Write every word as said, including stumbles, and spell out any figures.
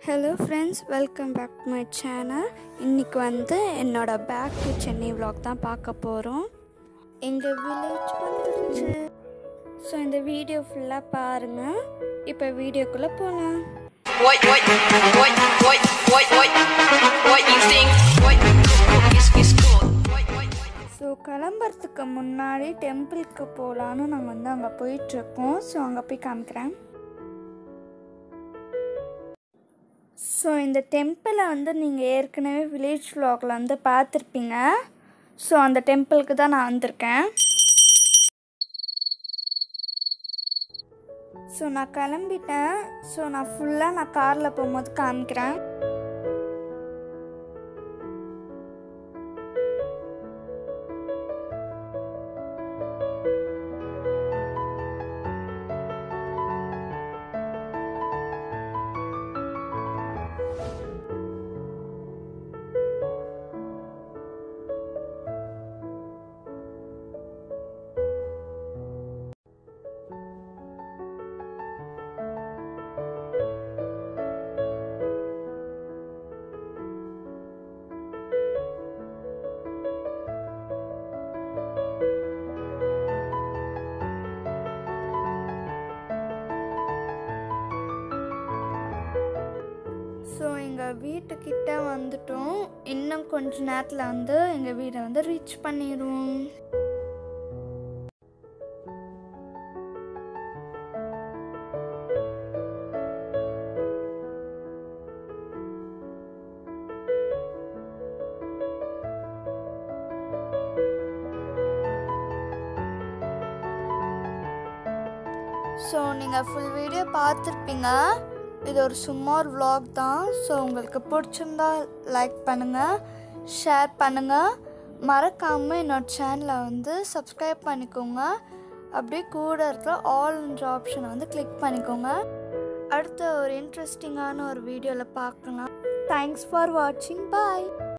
Hello friends, welcome back to my channel. இன்னைக்கு வந்து என்னோட பேக் டு சென்னை vlog தான் பார்க்க போறோம். எங்க வில்லேஜ் வந்துருச்சு. சோ இந்த வீடியோ ஃபுல்லா பாருங்க. இப்போ வீடியோக்குள்ள போலாம். What what what what what what what you think what is is cool. So கிளம்பறதுக்கு முன்னாடி டெம்பிளுக்கு போலாம்னு நாங்க வந்து அங்க போயிட்டு இருக்கோம். சோ அங்க போய் காமிக்கிறேன். ஸோ இந்த டெம்பிளை வந்து நீங்கள் ஏற்கனவே வில்லேஜ் vlogல வந்து பார்த்துருப்பீங்க. ஸோ அந்த டெம்பிளுக்கு தான் நான் வந்திருக்கேன். ஸோ நான் கிளம்பிட்டேன். ஸோ நான் ஃபுல்லாக நான் காரில் போகும்போது காமிக்கிறேன். ஸோ எங்கள் வீட்டுக்கிட்ட வந்துட்டோம். இன்னும் கொஞ்ச நேரத்தில் வந்து எங்கள் வீடை வந்து ரீச் பண்ணிடுவோம். ஸோ நீங்கள் ஃபுல் வீடியோ பார்த்துருப்பீங்க. இது ஒரு சும்மா ஒரு vlog தான். ஸோ உங்களுக்கு பிடிச்சிருந்தா லைக் பண்ணுங்கள், ஷேர் பண்ணுங்கள், மறக்காமல் என்னோட சேனலை வந்து சப்ஸ்கிரைப் பண்ணிக்கோங்க. அப்படியே கூட இருக்கிற ஆல்ன்ற ஆப்ஷனை வந்து கிளிக் பண்ணிக்கோங்க. அடுத்த ஒரு இன்ட்ரெஸ்டிங்கான ஒரு வீடியோவில் பார்க்கலாம். தேங்க்ஸ் ஃபார் வாட்சிங். பாய்.